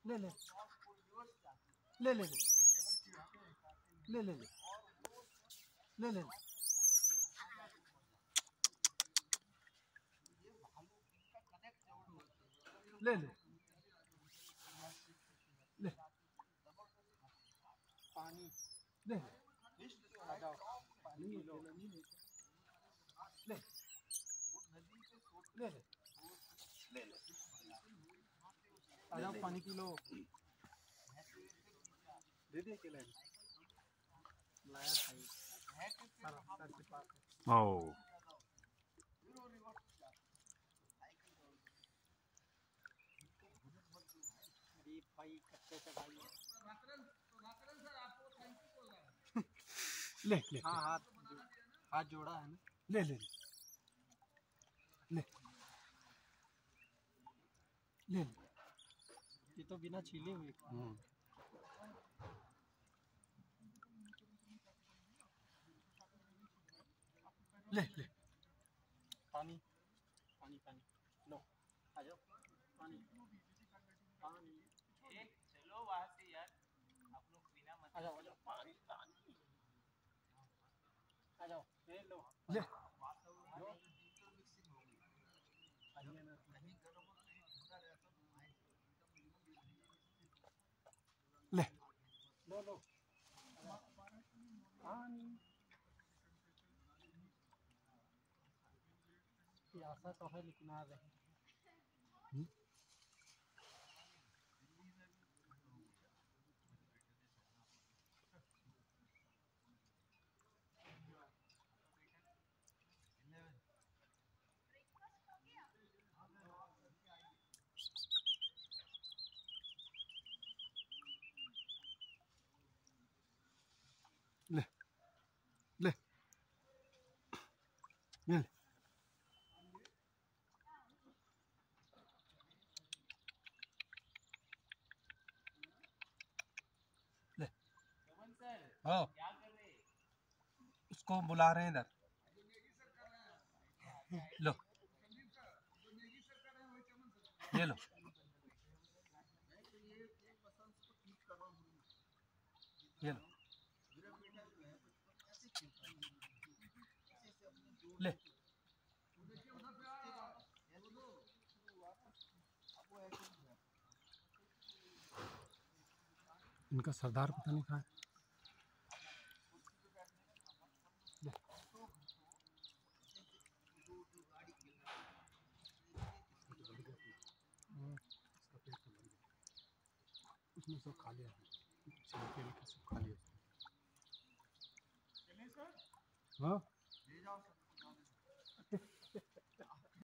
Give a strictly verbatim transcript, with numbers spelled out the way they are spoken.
ले ले ले ले ले ले ले ले ले ले ले ले ले पानी ले आ जाओ पानी पी लो ले ले ले ले ले आ जाओ पानी पी लो दे दे के लाइन लाया था सारा सर के पास ओ अरे भाई कच्चे से भाई ले ले हाँ हाथ हाथ जोड़ा है ना ले ले ले ले ये तो बिना छीले हुए ले ले पानी पानी पानी लो आ जाओ पानी पानी ए चलो वहां से यार आप लोग बिना मत आ जाओ आ जाओ पानी पानी आ जाओ ले लो ले लो आइए ना ले लो लो पानी प्यासा तो है लेकिन आ रहे ले ले ले ले रमन सर हाँ क्या कर रहे हैं? उसको बुला रहे हैं इधर लो ये लो ये लो ले इनका सरदार पता नहीं कहाँ है ले उसने सब खा लिया सब खा लिया हाँ